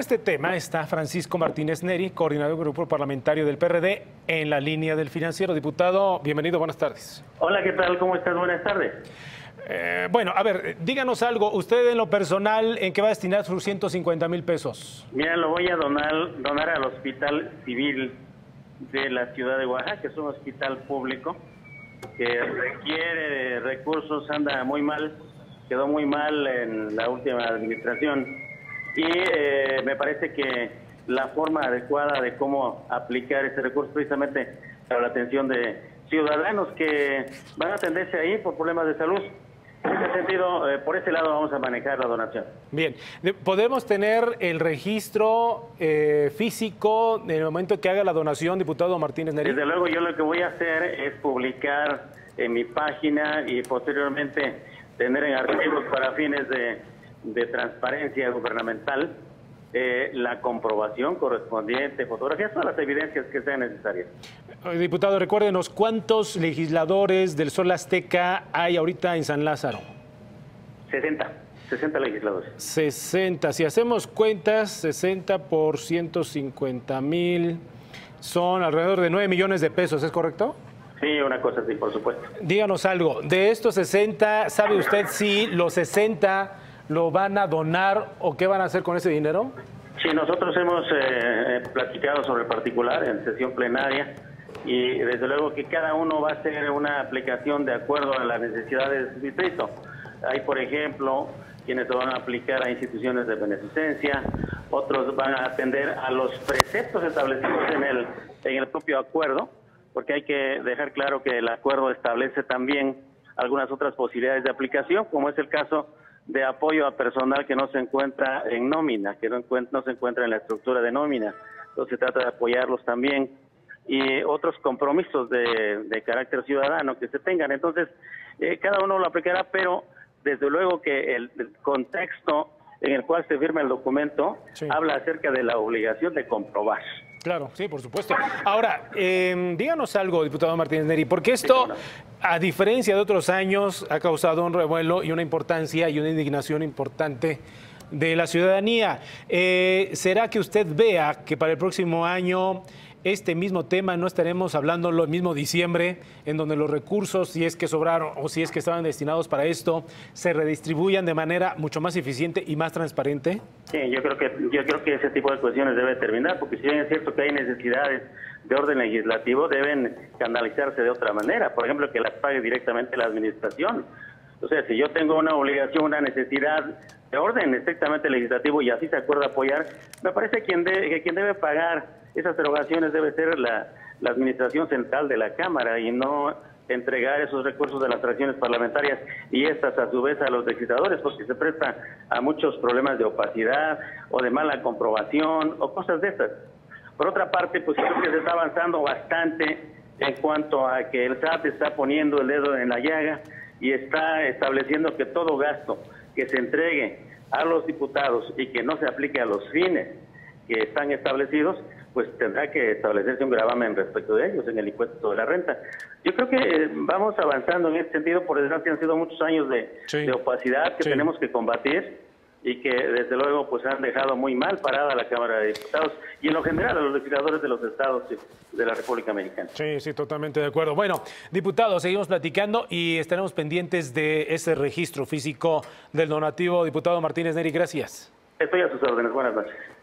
Este tema está Francisco Martínez Neri, coordinador del grupo parlamentario del PRD, en la línea del financiero. Diputado, bienvenido, buenas tardes. Hola, ¿qué tal? ¿Cómo estás? Buenas tardes. Bueno, a ver, díganos algo. Usted en lo personal, ¿en qué va a destinar sus 150,000 pesos? Mira, lo voy a donar al Hospital Civil de la ciudad de Oaxaca, que es un hospital público que requiere de recursos, anda muy mal, quedó muy mal en la última administración. Y me parece que la forma adecuada de cómo aplicar ese recurso precisamente para la atención de ciudadanos que van a atenderse ahí por problemas de salud. En ese sentido, por ese lado vamos a manejar la donación. Bien, ¿podemos tener el registro físico en el momento que haga la donación, diputado Martínez Neri? Desde luego, yo lo que voy a hacer es publicar en mi página y posteriormente tener en archivos para fines de transparencia gubernamental la comprobación correspondiente, fotografías, todas las evidencias que sean necesarias. Diputado, recuérdenos, ¿cuántos legisladores del Sol Azteca hay ahorita en San Lázaro? 60 legisladores. 60. Si hacemos cuentas, 60 por 150,000 son alrededor de 9 millones de pesos, ¿es correcto? Sí, una cosa así, por supuesto. Díganos algo, de estos 60, ¿sabe usted si los 60 lo van a donar o qué van a hacer con ese dinero? Sí, nosotros hemos platicado sobre el particular en sesión plenaria y desde luego que cada uno va a hacer una aplicación de acuerdo a las necesidades del distrito. Hay, por ejemplo, quienes lo van a aplicar a instituciones de beneficencia, otros van a atender a los preceptos establecidos en el propio acuerdo, porque hay que dejar claro que el acuerdo establece también algunas otras posibilidades de aplicación, como es el caso de apoyo a personal que no se encuentra en nómina, que no se encuentra en la estructura de nómina. Entonces se trata de apoyarlos también y otros compromisos de carácter ciudadano que se tengan. Entonces, cada uno lo aplicará, pero desde luego que el contexto en el cual se firma el documento habla acerca de la obligación de comprobar. Claro, sí, por supuesto. Ahora, díganos algo, diputado Martínez Neri, porque esto, a diferencia de otros años, ha causado un revuelo y una importancia y una indignación importante de la ciudadanía. ¿Será que usted vea que para el próximo año este mismo tema no estaremos hablándolo el mismo diciembre, en donde los recursos, si es que sobraron o si es que estaban destinados para esto, se redistribuyan de manera mucho más eficiente y más transparente? Sí, yo creo que ese tipo de cuestiones debe terminar, porque si bien es cierto que hay necesidades de orden legislativo, deben canalizarse de otra manera. Por ejemplo, que las pague directamente la administración. O sea, si yo tengo una obligación, una necesidad de orden estrictamente legislativo y así se acuerda apoyar, me parece que quien debe pagar esas erogaciones debe ser la administración central de la Cámara y no entregar esos recursos de las fracciones parlamentarias y estas a su vez a los legisladores, porque se presta a muchos problemas de opacidad o de mala comprobación o cosas de estas. Por otra parte, pues creo que se está avanzando bastante en cuanto a que el SAT está poniendo el dedo en la llaga y está estableciendo que todo gasto que se entregue a los diputados y que no se aplique a los fines que están establecidos, pues tendrá que establecerse un gravamen respecto de ellos en el impuesto sobre la renta. Yo creo que vamos avanzando en este sentido, por desgracia han sido muchos años de opacidad que tenemos que combatir y que desde luego pues han dejado muy mal parada a la Cámara de Diputados y en lo general a los legisladores de los estados de la República Mexicana. Sí, sí, totalmente de acuerdo. Bueno, diputado, seguimos platicando y estaremos pendientes de ese registro físico del donativo. Diputado Martínez Neri, gracias. Estoy a sus órdenes. Buenas noches.